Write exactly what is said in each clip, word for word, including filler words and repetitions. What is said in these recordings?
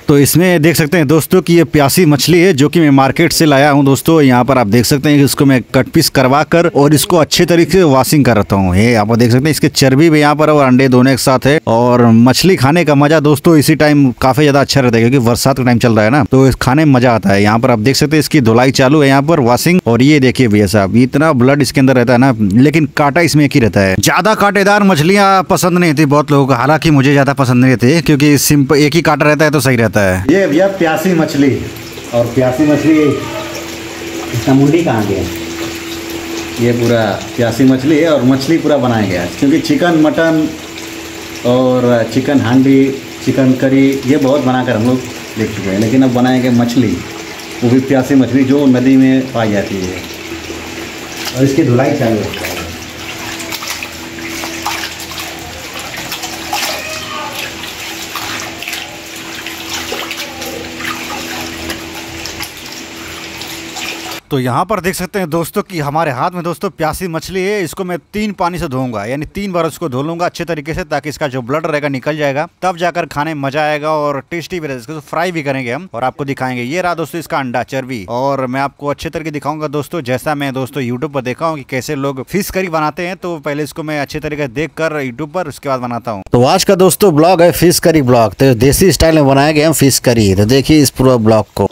तो इसमें देख सकते हैं दोस्तों कि ये प्यासी मछली है जो कि मैं मार्केट से लाया हूँ दोस्तों। यहाँ पर आप देख सकते हैं कि इसको मैं कट पीस करवा कर और इसको अच्छे तरीके से वॉशिंग करता हूँ। ये आप देख सकते हैं इसके चर्बी भी यहाँ पर और अंडे दोनों एक साथ है। और मछली खाने का मजा दोस्तों इसी टाइम काफी ज्यादा अच्छा रहता है क्योंकि बरसात का टाइम चल रहा है ना, तो इस खाने में मजा आता है। यहाँ पर आप देख सकते हैं इसकी धुलाई चालू है यहाँ पर वॉशिंग। और ये देखिए भैया साहब इतना ब्लड इसके अंदर रहता है ना, लेकिन कांटा इसमें एक ही रहता है। ज्यादा कांटेदार मछलियाँ पसंद नहीं थी बहुत लोगों को, हालांकि मुझे ज्यादा पसंद नहीं थी क्योंकि सिंपल एक ही कांटा रहता है तो सही रहता है। ये भैया प्यासी मछली, और प्यासी मछली इसका मुंडी कहाँ गया? ये पूरा प्यासी मछली है और मछली पूरा बनाया गया है क्योंकि चिकन मटन और चिकन हांडी चिकन करी ये बहुत बनाकर हम लोग देख चुके हैं, लेकिन अब बनाएंगे मछली, वो भी प्यासी मछली जो नदी में पाई जाती है। और इसकी धुलाई चालू है। तो यहाँ पर देख सकते हैं दोस्तों कि हमारे हाथ में दोस्तों प्यासी मछली है। इसको मैं तीन पानी से धोऊंगा, यानी तीन बार उसको धो लूंगा अच्छे तरीके से ताकि इसका जो ब्लड रहेगा निकल जाएगा, तब जाकर खाने में मजा आएगा और टेस्टी भी रहेगा। इसको फ्राई भी करेंगे हम और आपको दिखाएंगे। ये रहा दोस्तों इसका अंडा चर्बी, और मैं आपको अच्छे तरीके दिखाऊंगा दोस्तों। जैसा मैं दोस्तों यूट्यूब पर देखा हूँ कि कैसे लोग फिश करी बनाते हैं, तो पहले इसको मैं अच्छे तरीके देख कर यूट्यूब पर उसके बाद बनाता हूँ। तो आज का दोस्तों ब्लॉग है फिश करी ब्लॉग, तो देसी स्टाइल में बनाया गया हम फिश करी। तो देखिए इस पूरा ब्लॉग को।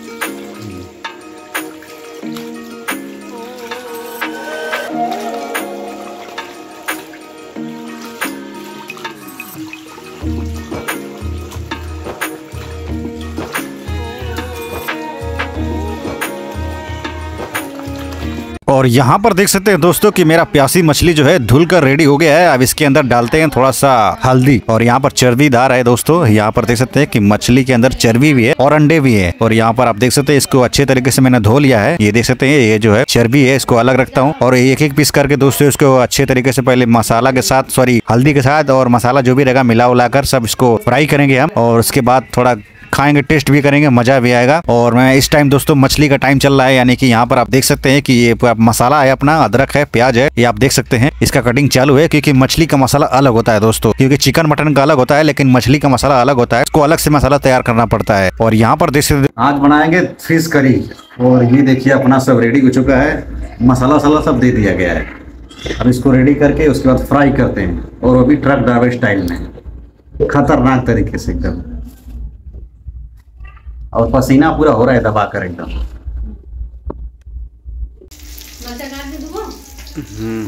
और यहाँ पर देख सकते हैं दोस्तों कि मेरा प्यासी मछली जो है धुल कर रेडी हो गया है। अब इसके अंदर डालते हैं थोड़ा सा हल्दी, और यहाँ पर चर्बीदार है दोस्तों। यहाँ पर देख सकते हैं कि मछली के अंदर चर्बी भी है और अंडे भी है। और यहाँ पर आप देख सकते हैं इसको अच्छे तरीके से मैंने धो लिया है। ये देख सकते हैं ये जो है चर्बी है, इसको अलग रखता हूँ और एक एक पीस करके दोस्तों इसको अच्छे तरीके से पहले मसाला के साथ सॉरी हल्दी के साथ और मसाला जो भी रहेगा मिला उला कर सब इसको फ्राई करेंगे हम, और उसके बाद थोड़ा खाएंगे, टेस्ट भी करेंगे, मजा भी आएगा। और मैं इस टाइम दोस्तों मछली का टाइम चल रहा है, यानी कि यहाँ पर आप देख सकते हैं कि ये मसाला है अपना, अदरक है, प्याज है, ये आप देख सकते हैं इसका कटिंग चालू है क्योंकि मछली का मसाला अलग होता है दोस्तों। क्योंकि चिकन मटन का अलग होता है लेकिन मछली का मसाला अलग होता है, इसको अलग से मसाला तैयार करना पड़ता है। और यहाँ पर देख सकते आज बनाएंगे फिश करी, और ये देखिए अपना सब रेडी हो चुका है, मसाला वसाला सब दे दिया गया है। अब इसको रेडी करके उसके बाद फ्राई करते हैं, और वो भी ट्रक ड्राइवर स्टाइल में, खतरनाक तरीके से एकदम। और पसीना पूरा हो रहा है दबा कर एकदम। हम्म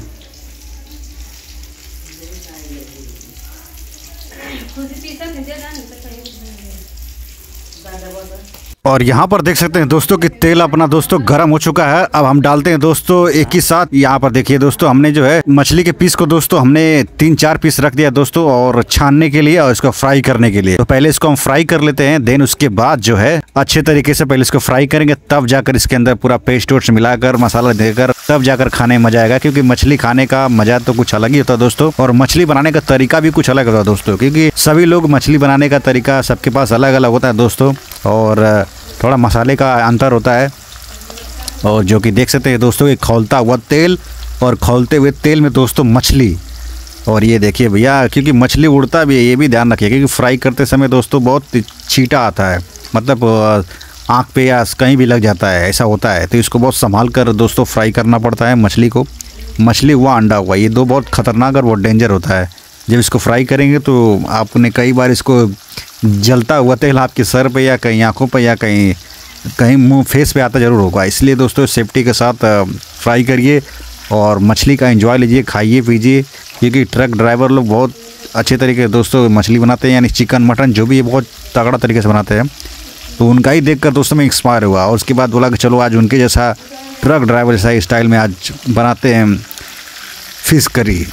और यहाँ पर देख सकते हैं दोस्तों कि तेल अपना दोस्तों गर्म हो चुका है। अब हम डालते हैं दोस्तों एक ही साथ। यहाँ पर देखिए दोस्तों हमने जो है मछली के पीस को दोस्तों हमने तीन चार पीस रख दिया दोस्तों, और छानने के लिए और इसको फ्राई करने के लिए। तो पहले इसको हम फ्राई कर लेते हैं, देन उसके बाद जो है अच्छे तरीके से पहले इसको फ्राई करेंगे, तब जाकर इसके अंदर पूरा पेस्ट वेस्ट मिलाकर मसाला देकर तब जाकर खाने में मजा आएगा। क्योंकि मछली खाने का मजा तो कुछ अलग ही होता है दोस्तों, और मछली बनाने का तरीका भी कुछ अलग होता है दोस्तों, क्योंकि सभी लोग मछली बनाने का तरीका सबके पास अलग अलग होता है दोस्तों, और थोड़ा मसाले का अंतर होता है। और जो कि देख सकते हैं दोस्तों ये खौलता हुआ तेल, और खौलते हुए तेल में दोस्तों मछली। और ये देखिए भैया क्योंकि मछली उड़ता भी है, ये भी ध्यान रखिए क्योंकि फ्राई करते समय दोस्तों बहुत छींटा आता है, मतलब आँख पे या कहीं भी लग जाता है, ऐसा होता है। तो इसको बहुत संभाल कर दोस्तों फ्राई करना पड़ता है मछली को। मछली हुआ अंडा हुआ, ये दो बहुत खतरनाक और बहुत डेंजर होता है। जब इसको फ्राई करेंगे तो आपने कई बार इसको जलता हुआ तेल आपके सर पे या कहीं आंखों पे या कहीं कहीं मुंह फेस पे आता ज़रूर होगा। इसलिए दोस्तों सेफ्टी के साथ फ्राई करिए और मछली का एंजॉय लीजिए, खाइए पीजिए। क्योंकि ट्रक ड्राइवर लोग बहुत अच्छे तरीके से दोस्तों मछली बनाते हैं, यानी चिकन मटन जो भी है बहुत तगड़ा तरीके से बनाते हैं। तो उनका ही देखकर दोस्तों मैं इंस्पायर हुआ, और उसके बाद बोला कि चलो आज उनके जैसा ट्रक ड्राइवर जैसा स्टाइल में आज बनाते हैं फिश करी।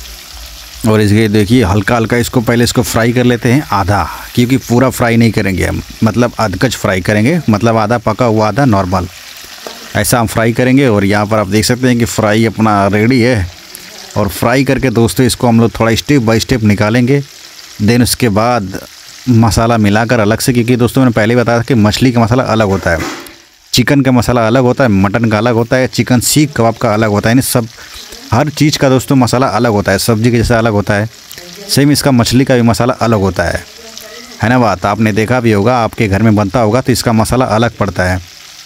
और इसके देखिए हल्का हल्का इसको पहले इसको फ्राई कर लेते हैं आधा, क्योंकि पूरा फ्राई नहीं करेंगे हम, मतलब अधकच फ्राई करेंगे, मतलब आधा पका हुआ आधा नॉर्मल, ऐसा हम फ्राई करेंगे। और यहाँ पर आप देख सकते हैं कि फ्राई अपना रेडी है, और फ्राई करके दोस्तों इसको हम लोग थोड़ा स्टेप बाय स्टेप निकालेंगे। देन उसके बाद मसाला मिलाकर अलग से, क्योंकि दोस्तों मैंने पहले बताया था कि मछली का मसाला अलग होता है, चिकन का मसाला अलग होता है, मटन का अलग होता है, चिकन सीख कबाब का अलग होता है, यानी सब हर चीज़ का दोस्तों मसाला अलग होता है, सब्जी के जैसा अलग होता है, सेम इसका मछली का भी मसाला अलग होता है। है ना बात। आपने देखा भी होगा, आपके घर में बनता होगा तो इसका मसाला अलग पड़ता है।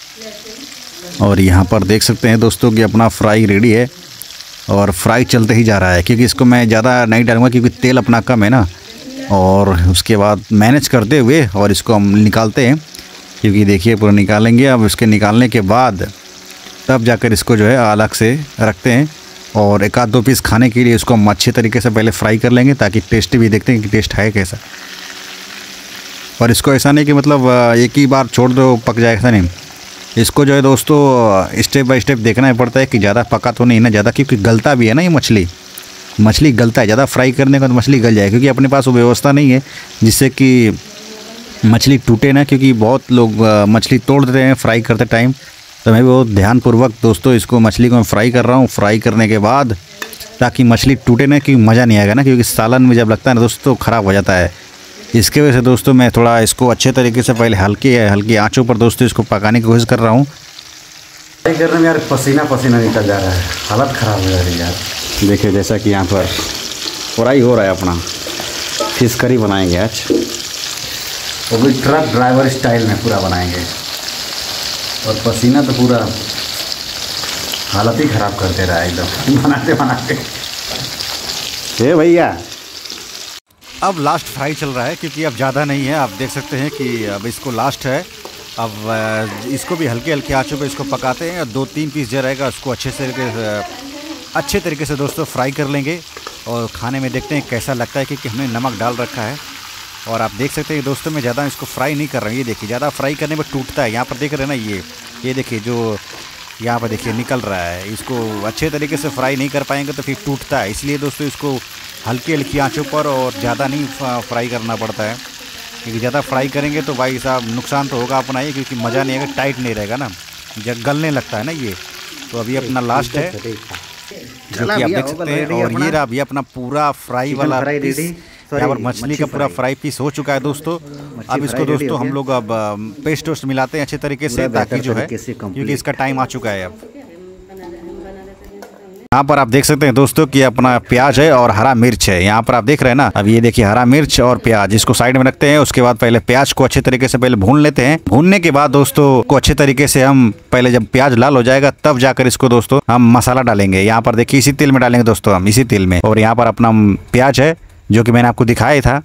और यहाँ पर देख सकते हैं दोस्तों कि अपना फ्राई रेडी है और फ्राई चलते ही जा रहा है, क्योंकि इसको मैं ज़्यादा नहीं डालूँगा क्योंकि तेल अपना कम है ना। और उसके बाद मैनेज करते हुए और इसको हम निकालते हैं, क्योंकि देखिए पूरा निकालेंगे। अब इसके निकालने के बाद तब जाकर इसको जो है अलग से रखते हैं और एक आध दो पीस खाने के लिए इसको हम अच्छे तरीके से पहले फ्राई कर लेंगे, ताकि टेस्ट भी देखते हैं कि टेस्ट है कैसा। और इसको ऐसा नहीं कि मतलब एक ही बार छोड़ दो पक जाए, ऐसा नहीं। इसको जो है दोस्तों स्टेप बाय स्टेप देखना पड़ता है कि ज़्यादा पका तो नहीं ना ज़्यादा, क्योंकि गलता भी है ना ये मछली मछली गलता है। ज़्यादा फ्राई करने का तो मछली गल जाए, क्योंकि अपने पास वो व्यवस्था नहीं है जिससे कि मछली टूटे ना, क्योंकि बहुत लोग मछली तोड़ देते हैं फ्राई करते टाइम। तो मैं बहुत ध्यानपूर्वक दोस्तों इसको मछली को मैं फ्राई कर रहा हूँ। फ्राई करने के बाद ताकि मछली टूटे ना, क्योंकि मज़ा नहीं आएगा ना, क्योंकि सालन में जब लगता है ना दोस्तों ख़राब हो जाता है। इसके वजह से दोस्तों मैं थोड़ा इसको अच्छे तरीके से पहले हल्की हल्की आँचों पर दोस्तों इसको पकाने की कोशिश कर रहा हूँ। फ्राई करने में यार पसीना पसीना निकल जा रहा है, हालत ख़राब हो जा रही है यार। देखिए जैसा कि यहाँ पर फ्राई हो रहा है, अपना फिश करी बनाएंगे आज, वो भी ट्रक ड्राइवर स्टाइल में पूरा बनाएंगे। और पसीना तो पूरा हालत ही ख़राब कर दे रहा है एकदम बनाते बनाते। ए भैया अब लास्ट फ्राई चल रहा है, क्योंकि अब ज़्यादा नहीं है। आप देख सकते हैं कि अब इसको लास्ट है। अब इसको भी हल्के हल्के आंचों पे इसको पकाते हैं। दो तीन पीस जो रहेगा उसको अच्छे तरीके से अच्छे तरीके से दोस्तों फ्राई कर लेंगे और खाने में देखते हैं कैसा लगता है, क्योंकि हमने नमक डाल रखा है। और आप देख सकते हैं दोस्तों मैं ज़्यादा इसको फ्राई नहीं कर रहा हूँ। ये देखिए ज़्यादा फ्राई करने में टूटता है। यहाँ पर देख रहे हैं ना, ये ये देखिए जो यहाँ पर देखिए निकल रहा है। इसको अच्छे तरीके से फ्राई नहीं कर पाएंगे तो फिर टूटता है। इसलिए दोस्तों इसको हल्की हल्की आंचों पर और ज़्यादा नहीं फ्राई करना पड़ता है, क्योंकि ज़्यादा फ्राई करेंगे तो भाई साहब नुकसान तो होगा अपना ही, क्योंकि मज़ा नहीं आएगा, टाइट नहीं रहेगा ना, जब गलने लगता है ना ये। तो अभी अपना लास्ट है जो कि आप देख सकते हैं। और ये रहा अभी अपना पूरा फ्राई वाला पीस, यहाँ पर मछली का पूरा फ्राई पीस हो चुका है दोस्तों। अब इसको दोस्तों हम लोग अब पेस्ट वेस्ट मिलाते हैं अच्छे तरीके से, ताकि जो है क्योंकि इसका टाइम आ चुका है अब। यहाँ पर आप देख सकते हैं दोस्तों कि अपना प्याज है और हरा मिर्च है। यहाँ पर आप देख रहे हैं ना, अब ये देखिए हरा मिर्च और प्याज, इसको साइड में रखते हैं। उसके बाद पहले प्याज को अच्छे तरीके से पहले भून लेते हैं। भूनने के बाद दोस्तों को अच्छे तरीके से हम पहले जब प्याज लाल हो जाएगा तब जाकर इसको दोस्तों हम मसाला डालेंगे। यहाँ पर देखिए इसी तेल में डालेंगे दोस्तों हम, इसी तेल में। और यहाँ पर अपना प्याज है जो कि मैंने आपको दिखाया था,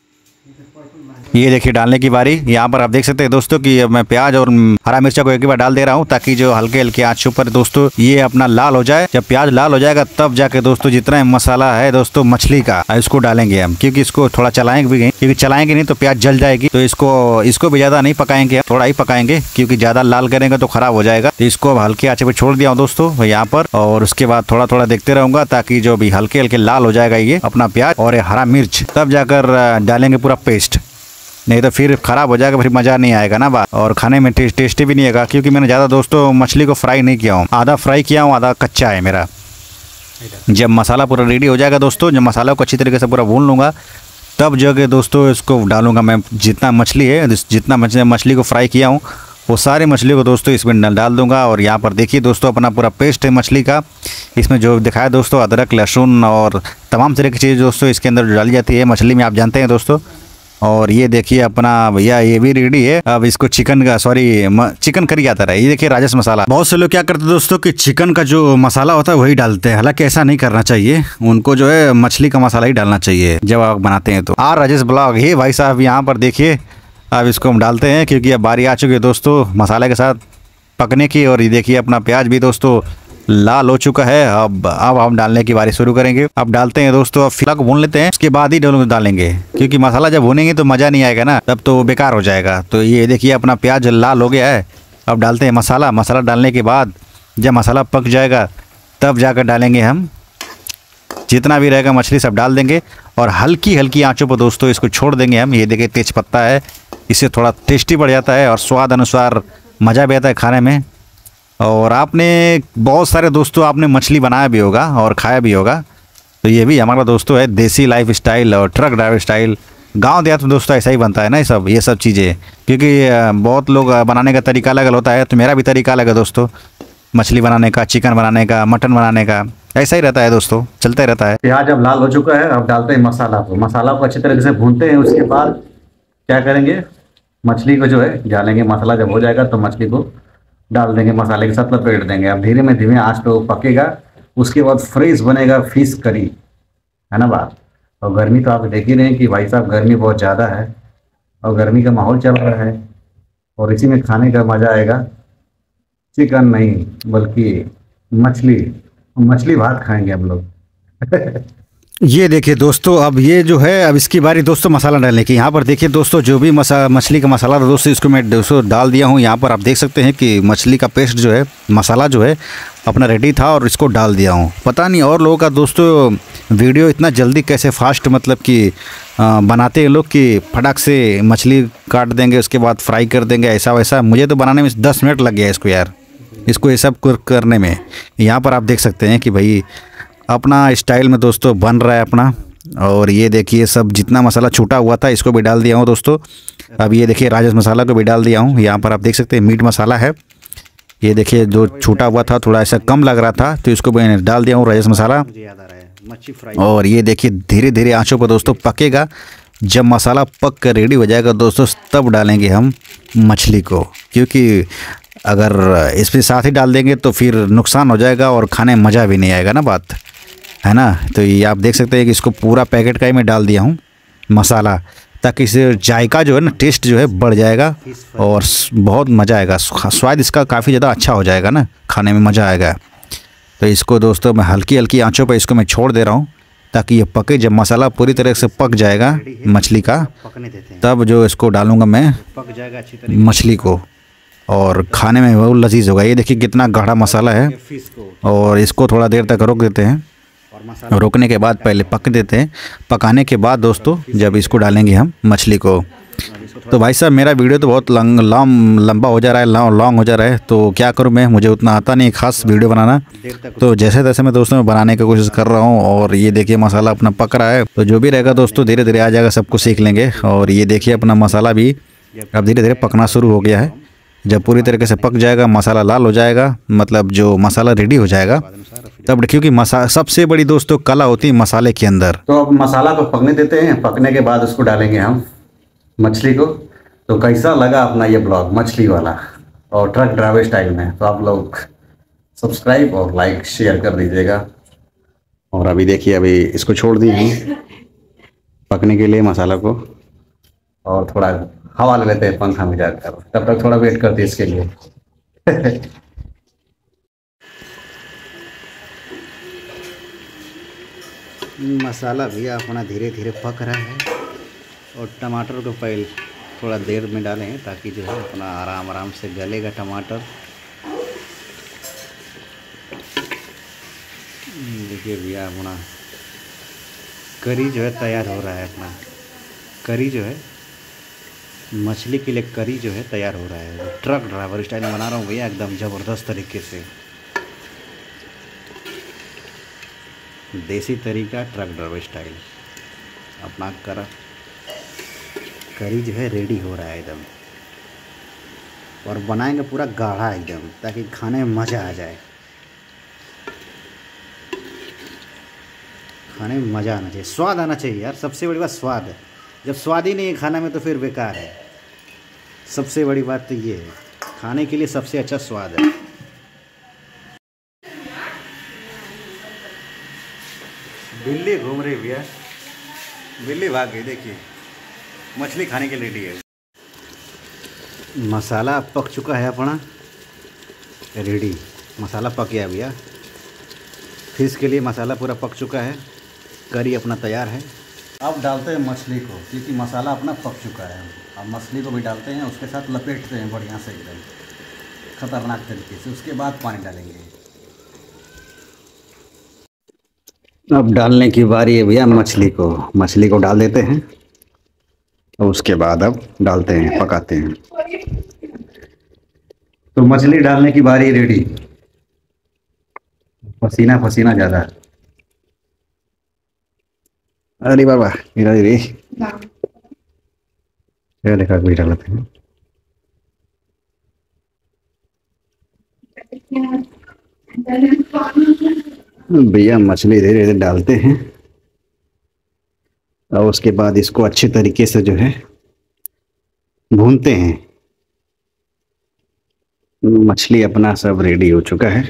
ये देखिए डालने की बारी। यहाँ पर आप देख सकते हैं दोस्तों कि मैं प्याज और हरा मिर्चा को एक ही बार डाल दे रहा हूँ, ताकि जो हल्के हल्के आंचों पर दोस्तों ये अपना लाल हो जाए। जब प्याज लाल हो जाएगा तब जाके दोस्तों जितना मसाला है दोस्तों मछली का इसको डालेंगे हम, क्योंकि इसको थोड़ा चलाएंगे भी, क्योंकि चलाएंगे नहीं तो प्याज जल जाएगी। तो इसको इसको भी ज्यादा नहीं पकाएंगे, थोड़ा ही पकाएंगे, क्योंकि ज्यादा लाल करेंगे तो खराब हो जाएगा। तो इसको हल्के आंचे पे छोड़ दिया हूँ दोस्तों यहाँ पर। और उसके बाद थोड़ा थोड़ा देखते रहूंगा, ताकि जो भी हल्के हल्के लाल हो जाएगा ये अपना प्याज और हरा मिर्च, तब जाकर डालेंगे पूरा पेस्ट। नहीं तो फिर ख़राब हो जाएगा, फिर मज़ा नहीं आएगा ना बात, और खाने में टेस्ट टेस्टी भी नहीं आएगा। क्योंकि मैंने ज़्यादा दोस्तों मछली को फ्राई नहीं किया हूँ, आधा फ्राई किया हूँ, आधा कच्चा है मेरा। जब मसाला पूरा रेडी हो जाएगा दोस्तों, जब मसाला को अच्छी तरीके से पूरा भून लूँगा तब जगह दोस्तों इसको डालूंगा मैं। जितना मछली है, जितना मछली को फ्राई किया हूँ वो सारी मछली को दोस्तों इसमें डाल दूंगा। और यहाँ पर देखिए दोस्तों अपना पूरा पेस्ट है मछली का। इसमें जो दिखाया दोस्तों अदरक लहसुन और तमाम तरह की चीज़ दोस्तों इसके अंदर डाली जाती है मछली में, आप जानते हैं दोस्तों। और ये देखिए अपना भैया ये भी रेडी है। अब इसको चिकन का सॉरी चिकन करी आता है। ये देखिए राजस मसाला। बहुत से लोग क्या करते हैं दोस्तों कि चिकन का जो मसाला होता है वही डालते हैं, हालांकि ऐसा नहीं करना चाहिए। उनको जो है मछली का मसाला ही डालना चाहिए जब आप बनाते हैं तो। आर राजेश ब्लॉग, हे भाई साहब यहाँ पर देखिए अब इसको हम डालते हैं, क्योंकि अब बारी आ चुकी है दोस्तों मसाले के साथ पकने की। और ये देखिए अपना प्याज भी दोस्तों लाल हो चुका है। अब अब हम डालने की बारी शुरू करेंगे। अब डालते हैं दोस्तों, अब फिलहाल को भून लेते हैं, उसके बाद ही डालेंगे, क्योंकि मसाला जब भूनेंगे तो मज़ा नहीं आएगा ना, तब तो बेकार हो जाएगा। तो ये देखिए अपना प्याज लाल हो गया है। अब डालते हैं मसाला। मसाला डालने के बाद जब मसाला पक जाएगा तब जाकर डालेंगे हम जितना भी रहेगा मछली सब डाल देंगे। और हल्की हल्की आंचों पर दोस्तों इसको छोड़ देंगे हम। ये देखिए तेज पत्ता है, इससे थोड़ा टेस्टी बढ़ जाता है और स्वाद अनुसार मज़ा भी आता है खाने में। और आपने बहुत सारे दोस्तों आपने मछली बनाया भी होगा और खाया भी होगा। तो ये भी हमारा दोस्तों है देसी लाइफ स्टाइल और ट्रक ड्राइवर स्टाइल। गांव देहात में दोस्तों ऐसा ही बनता है ना ये सब ये सब चीज़ें, क्योंकि बहुत लोग बनाने का तरीका अलग होता है। तो मेरा भी तरीका अलग है दोस्तों, मछली बनाने का, चिकन बनाने का, मटन बनाने का, ऐसा ही रहता है दोस्तों, चलता ही रहता है। प्याज अब लाल हो चुका है, अब डालते हैं मसाला को। मसाला को अच्छे तरीके से भूनते हैं। उसके बाद क्या करेंगे, मछली को जो है डालेंगे, मसाला जब हो जाएगा तो मछली को डाल देंगे, मसाले के साथ लपेट देंगे। अब धीरे में धीमे आंच पे वो पकेगा, उसके बाद फ्रेश बनेगा फिश करी, है ना बात। और गर्मी तो आप देख ही रहे हैं कि भाई साहब गर्मी बहुत ज़्यादा है और गर्मी का माहौल चल रहा है, और इसी में खाने का मज़ा आएगा। चिकन नहीं बल्कि मछली, मछली भात खाएंगे हम लोग। ये देखिए दोस्तों, अब ये जो है अब इसकी बारी दोस्तों मसाला डालने की। यहाँ पर देखिए दोस्तों, जो भी मसा मछली का मसाला था दोस्तों, इसको मैं दोस्तों डाल दिया हूँ। यहाँ पर आप देख सकते हैं कि मछली का पेस्ट जो है, मसाला जो है अपना रेडी था और इसको डाल दिया हूँ। पता नहीं और लोगों का दोस्तों वीडियो इतना जल्दी कैसे फास्ट मतलब कि बनाते हैं लोग कि फटाक से मछली काट देंगे, उसके बाद फ्राई कर देंगे, ऐसा वैसा। मुझे तो बनाने में दस मिनट लग गया इसको यार, इसको ये सब करने में। यहाँ पर आप देख सकते हैं कि भाई अपना स्टाइल में दोस्तों बन रहा है अपना। और ये देखिए सब जितना मसाला छूटा हुआ था इसको भी डाल दिया हूँ दोस्तों। अब ये देखिए राजस मसाला को भी डाल दिया हूँ। यहाँ पर आप देख सकते हैं मीट मसाला है, ये देखिए जो छूटा हुआ था थोड़ा ऐसा कम लग रहा था तो इसको मैंने डाल दिया हूँ राजस मसाला। और ये देखिए धीरे धीरे आंचों पर दोस्तों पकेगा। जब मसाला पक कर रेडी हो जाएगा दोस्तों तब डालेंगे हम मछली को, क्योंकि अगर इसके साथ ही डाल देंगे तो फिर नुकसान हो जाएगा और खाने में मज़ा भी नहीं आएगा ना बात, है ना। तो ये आप देख सकते हैं कि इसको पूरा पैकेट का ही मैं डाल दिया हूँ मसाला, ताकि इससे जायका जो है ना, टेस्ट जो है बढ़ जाएगा और बहुत मज़ा आएगा, स्वाद इसका काफ़ी ज़्यादा अच्छा हो जाएगा ना, खाने में मज़ा आएगा। तो इसको दोस्तों मैं हल्की हल्की आंचों पर इसको मैं छोड़ दे रहा हूँ ताकि ये पके। जब मसाला पूरी तरह से पक जाएगा मछली का, तब जो इसको डालूँगा मैं पक जाएगा अच्छी तरह मछली को, और खाने में बहुत लजीज होगा। ये देखिए कितना गाढ़ा मसाला है, और इसको थोड़ा देर तक रोक देते हैं। रोकने के बाद पहले पक देते हैं, पकाने के बाद दोस्तों जब इसको डालेंगे हम मछली को। तो भाई साहब मेरा वीडियो तो बहुत लंग लॉन्ग लंबा हो जा रहा है, लॉन्ग हो जा रहा है, तो क्या करूं मैं, मुझे उतना आता नहीं खास वीडियो बनाना। तो जैसे तैसे मैं दोस्तों बनाने की कोशिश कर रहा हूं। और ये देखिए मसाला अपना पक रहा है, तो जो भी रहेगा दोस्तों धीरे धीरे आ जाएगा, सब कुछ सीख लेंगे। और ये देखिए अपना मसाला भी अब धीरे धीरे पकना शुरू हो गया है। जब पूरी तरीके से पक जाएगा, मसाला लाल हो जाएगा, मतलब जो मसाला रेडी हो जाएगा, तब क्योंकि मसा सबसे बड़ी दोस्तों कला होती है मसाले के अंदर। तो अब मसाला को पकने देते हैं, पकने के बाद उसको डालेंगे हम मछली को। तो कैसा लगा अपना ये ब्लॉग मछली वाला और ट्रक ड्राइवर स्टाइल में, तो आप लोग सब्सक्राइब और लाइक शेयर कर दीजिएगा। और अभी देखिए अभी इसको छोड़ दी हम पकने के लिए मसाला को, और थोड़ा हवा ले लेते हैं पंखा में जाकर, तब तक थोड़ा वेट करते हैं इसके लिए। मसाला भी अपना धीरे धीरे पक रहा है, और टमाटर को पहले थोड़ा देर में डालें ताकि जो है अपना आराम आराम से गलेगा टमाटर। देखिए भैया अपना करी जो है तैयार हो रहा है। अपना करी जो है मछली के लिए करी जो है तैयार हो रहा है। ट्रक ड्राइवर स्टाइल में बना रहा हूँ भैया, एकदम ज़बरदस्त तरीके से, देसी तरीका ट्रक ड्राइवर स्टाइल। अपना कर करी जो है रेडी हो रहा है एकदम, और बनाएंगे पूरा गाढ़ा एकदम ताकि खाने में मज़ा आ जाए। खाने में मज़ा आना चाहिए, स्वाद आना चाहिए यार, सबसे बड़ी बात स्वाद है। जब स्वाद ही नहीं है खाना में तो फिर बेकार है। सबसे बड़ी बात तो ये है, खाने के लिए सबसे अच्छा स्वाद है। बिल्ली घूम रही भैया, बिल्ली भाग गई। देखिए मछली खाने के लिए रेडी है। मसाला पक चुका है अपना रेडी, मसाला पक गया भैया। फिश के लिए मसाला पूरा पक चुका है, करी अपना तैयार है। अब डालते हैं मछली को, क्योंकि मसाला अपना पक चुका है। अब मछली को भी डालते हैं, उसके साथ लपेटते हैं बढ़िया से एकदम खतरनाक तरीके से। उसके बाद पानी डालेंगे। अब डालने की बारी है भैया मछली को। मछली को डाल देते हैं और उसके बाद अब डालते हैं, पकाते हैं। तो मछली डालने की बारी रेडी। पसीना पसीना ज़्यादा। अरे बाबा मेरा रे क्या देखा कोई डालते हैं। भैया मछली धीरे धीरे डालते हैं, और उसके बाद इसको अच्छे तरीके से जो है भूनते हैं। मछली अपना सब रेडी हो चुका है।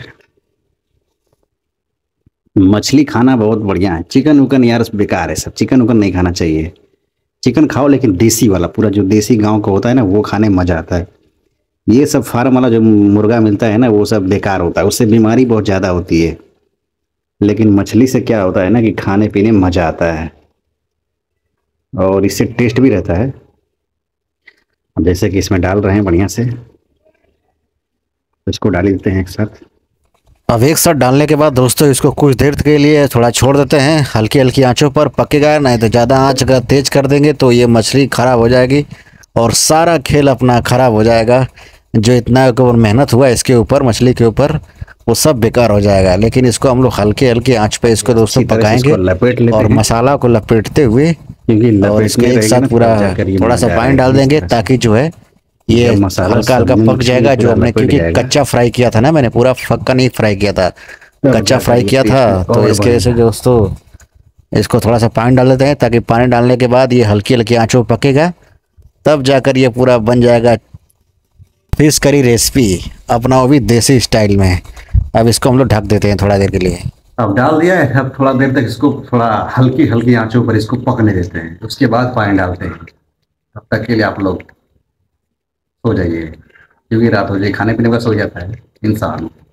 मछली खाना बहुत बढ़िया है। चिकन उकन यार बेकार है सब, चिकन उकन नहीं खाना चाहिए। चिकन खाओ लेकिन देसी वाला, पूरा जो देसी गांव का होता है ना, वो खाने में मजा आता है। ये सब फार्म वाला जो मुर्गा मिलता है ना, वो सब बेकार होता है, उससे बीमारी बहुत ज़्यादा होती है। लेकिन मछली से क्या होता है ना कि खाने पीने में मज़ा आता है और इससे टेस्ट भी रहता है। अब जैसे कि इसमें डाल रहे हैं बढ़िया से, तो इसको डाल ही देते हैं एक साथ। अब एक साथ डालने के बाद दोस्तों इसको कुछ देर के लिए थोड़ा छोड़ देते हैं, हल्की हल्की आंचों पर पकेगा। नहीं तो ज़्यादा आंच अगर तेज कर देंगे तो ये मछली ख़राब हो जाएगी और सारा खेल अपना ख़राब हो जाएगा। जो इतना ऊपर मेहनत हुआ इसके ऊपर, मछली के ऊपर, वो सब बेकार हो जाएगा। लेकिन इसको हम लोग हल्के हल्के आंच पे इसको दोस्तों पकाएंगे और मसाला को लपेटते हुए, और इसको एक साथ पूरा थोड़ा सा पानी डाल देंगे ताकि जो है ये हल्का हल्का पक जाएगा। जो हमने क्योंकि कच्चा फ्राई किया था ना, मैंने पूरा पक्का नहीं फ्राई किया था, कच्चा फ्राई किया था, तो इसके वजह से दोस्तों इसको थोड़ा सा पानी डाल देते हैं ताकि पानी डालने के बाद ये हल्की हल्की आंचों पर पकेगा, तब जाकर ये पूरा बन जाएगा फिश करी रेसिपी अपना, वो भी देसी स्टाइल में। अब इसको हम लोग ढक देते हैं थोड़ा देर के लिए। अब डाल दिया है, अब थोड़ा देर तक इसको थोड़ा हल्की हल्की आंचों पर इसको पकने देते हैं, उसके बाद पानी डालते हैं। तब तक के लिए आप लोग सो जाइए, क्योंकि रात हो जाए, खाने पीने का सो जाता है इंसान।